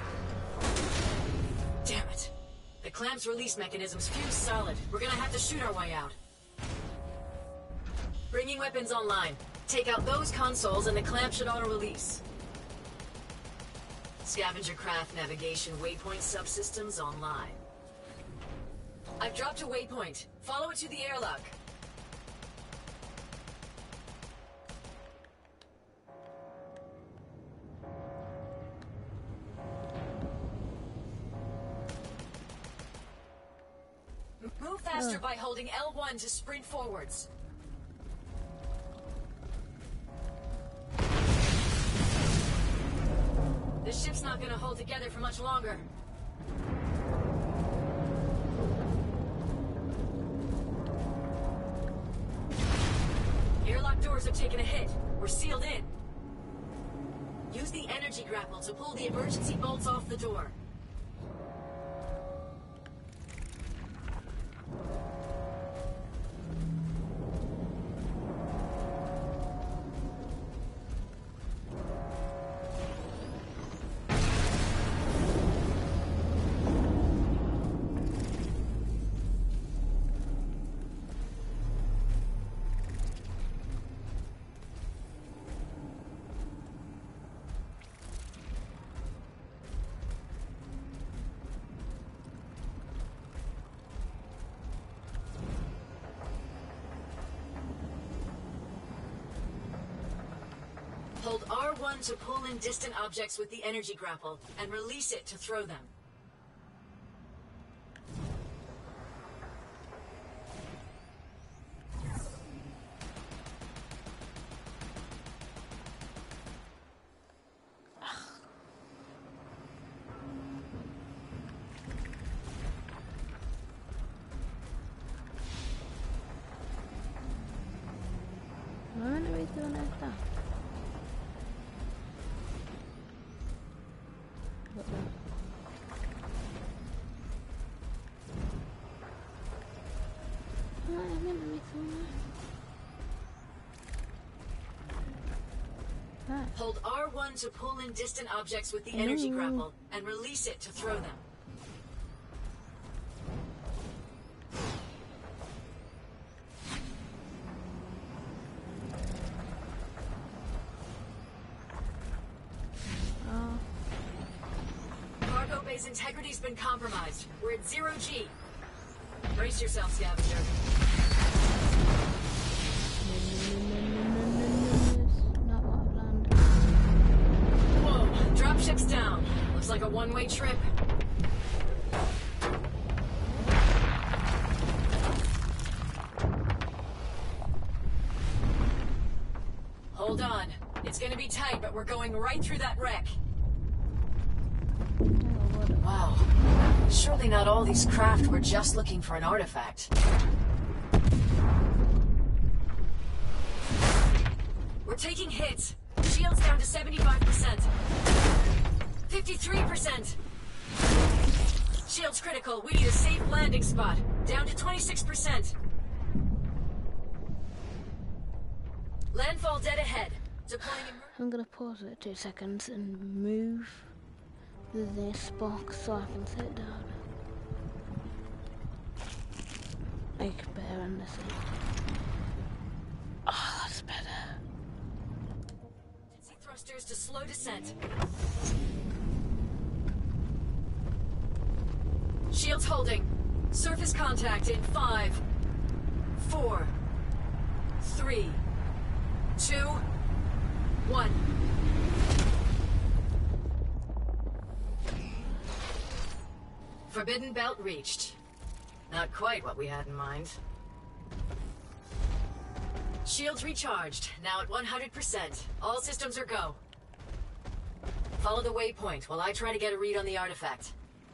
Damn it. The clamp's release mechanism's fused solid. We're gonna have to shoot our way out. Bringing weapons online. Take out those consoles and the clamp should auto-release. Scavenger craft navigation waypoint subsystems online. I've dropped a waypoint. Follow it to the airlock. Move faster oh. by holding L one to sprint forwards. This ship's not gonna hold together for much longer. Airlock doors have taken a hit. We're sealed in. Use the energy grapple to pull the emergency bolts off the door. Hold R one to pull in distant objects with the energy grapple, and release it to throw them. Mana itu nata? Hold R one to pull in distant objects with the energy grapple, and release it to throw them. Oh. Cargo bay's integrity's been compromised. We're at zero G. Brace yourself, Scavenger. Dropship's down. Looks like a one-way trip. Hold on. It's gonna be tight, but we're going right through that wreck. Wow. Surely not all these craft were just looking for an artifact. We're taking hits. Shields down to seventy-five percent. fifty-three percent. Shields critical. We need a safe landing spot. Down to twenty-six percent. Landfall dead ahead. Deploying. I'm gonna pause it two seconds and move this box so I can sit down. Like better in this. Oh, that's better. Thrusters to slow descent. Shields holding. Surface contact in five, four, three, two, one. Forbidden Belt reached. Not quite what we had in mind. Shields recharged, now at one hundred percent. All systems are go. Follow the waypoint while I try to get a read on the artifact.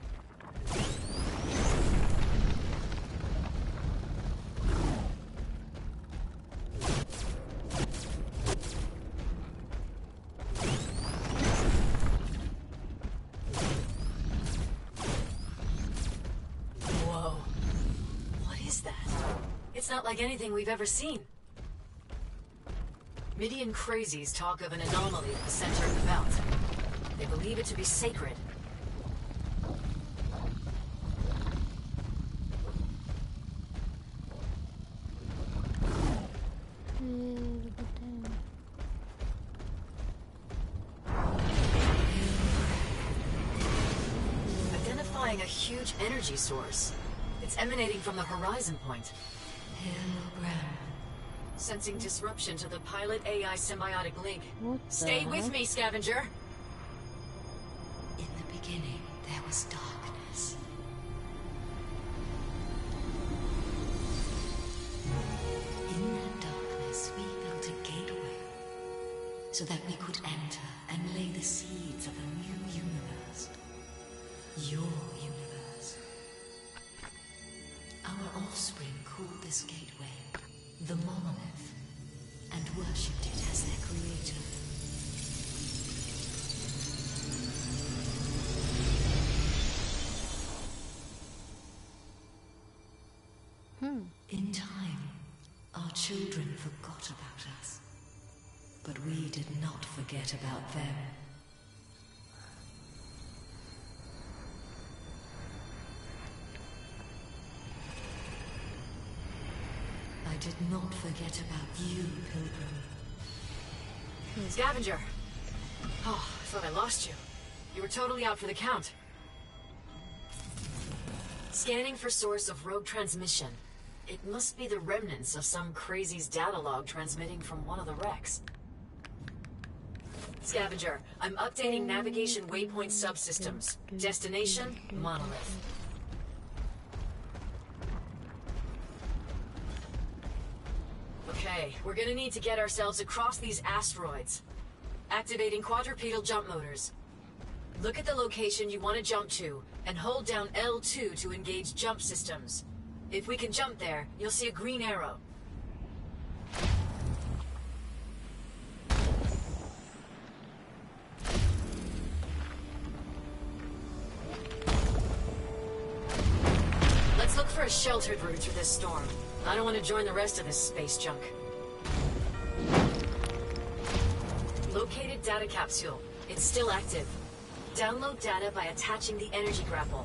Whoa. What is that? It's not like anything we've ever seen. Midian crazies talk of an anomaly at the center of the belt. They believe it to be sacred. Identifying a huge energy source. It's emanating from the horizon point. Pilgrim. Sensing disruption to the pilot A I symbiotic link. What Stay the with heck? me, Scavenger. In the beginning, there was darkness. In that darkness, we built a gateway so that we could enter and lay the seeds of a new universe. Your universe. Our offspring called this gateway the Monolith and worshipped it as their creator. Hmm. In time, our children forgot about us. But we did not forget about them. I did not forget about you, Pilgrim. Scavenger. Oh, I thought I lost you. You were totally out for the count. Scanning for source of rogue transmission. It must be the remnants of some crazy's data log transmitting from one of the wrecks. Scavenger, I'm updating navigation waypoint subsystems. Destination, Monolith. Okay, we're gonna need to get ourselves across these asteroids. Activating quadrupedal jump motors. Look at the location you want to jump to, and hold down L two to engage jump systems. If we can jump there, you'll see a green arrow. Let's look for a sheltered route through this storm. I don't want to join the rest of this space junk. Located data capsule. It's still active. Download data by attaching the energy grapple.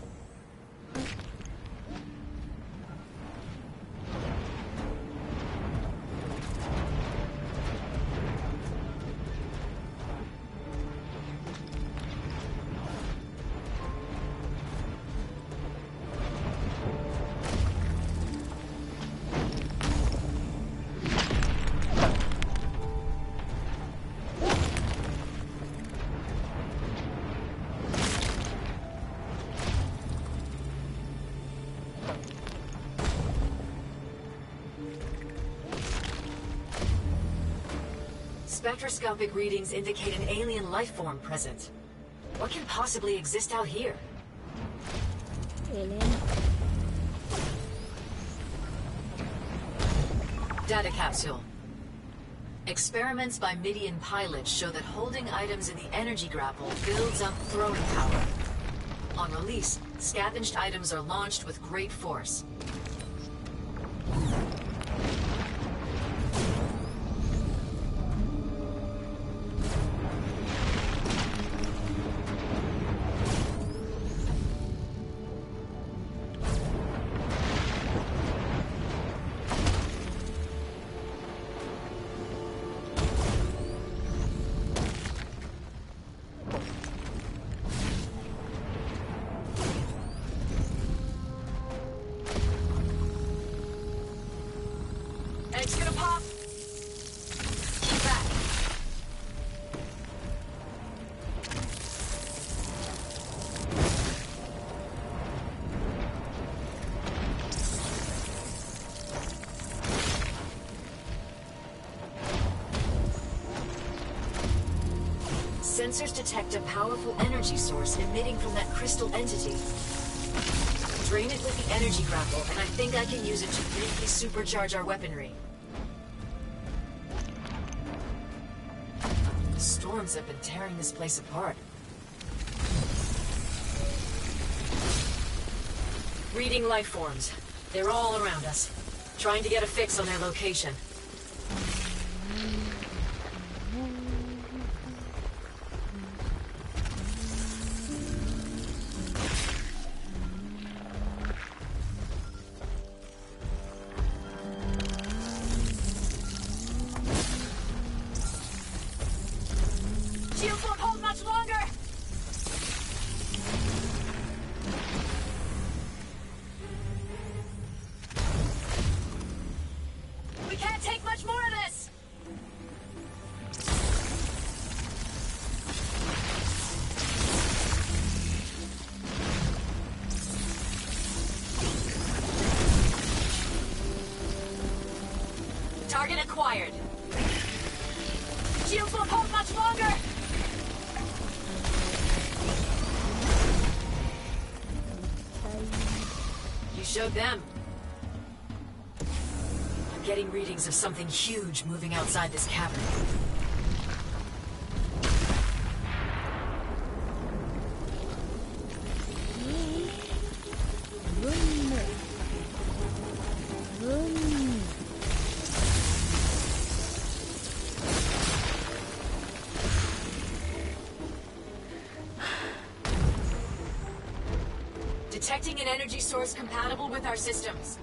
Spectroscopic readings indicate an alien life form present. What can possibly exist out here? Alien. Data capsule. Experiments by Midian pilots show that holding items in the energy grapple builds up throwing power. On release, scavenged items are launched with great force. sensors detect a powerful energy source emitting from that crystal entity. Drain it with the energy grapple, and I think I can use it to briefly supercharge our weaponry. The storms have been tearing this place apart. Reading life forms. They're all around us. Trying to get a fix on their location. Shields won't hold much longer! We can't take much more of this! Target acquired. Shields won't hold much longer! You showed them. I'm getting readings of something huge moving outside this cavern. Detecting an energy source compatible with our systems.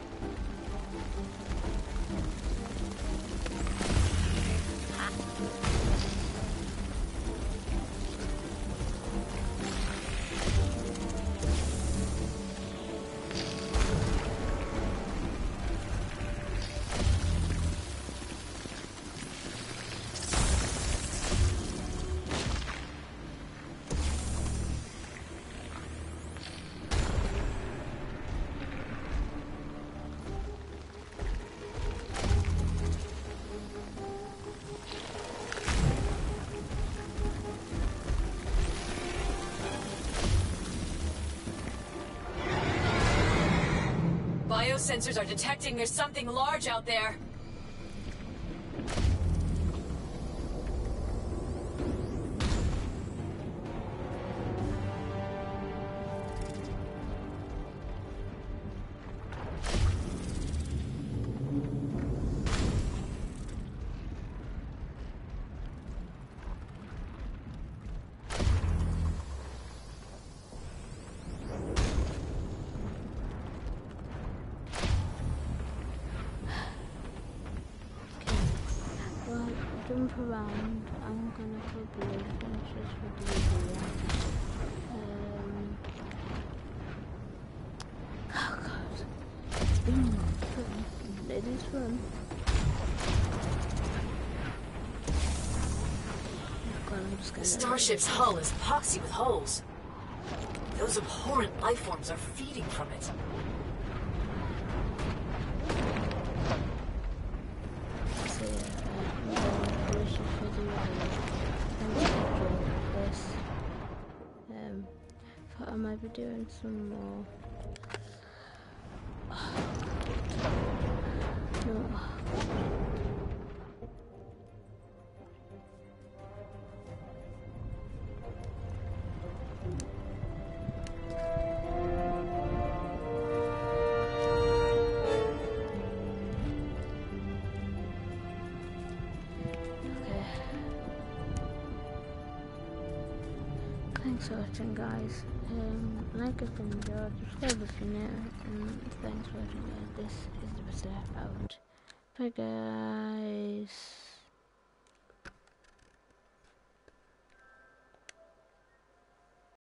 Biosensors are detecting there's something large out there. Jump around. I'm gonna probably finish this video here. Um, oh god, it's been fun. It is fun. God, I'm just gonna The starship's hull is epoxy with holes. Those abhorrent life forms are feeding from it. I might be doing some more. No. Thanks for watching, guys. Um, like if you enjoyed, subscribe if you're new, and thanks for watching, guys. This is the best out. Bye, guys.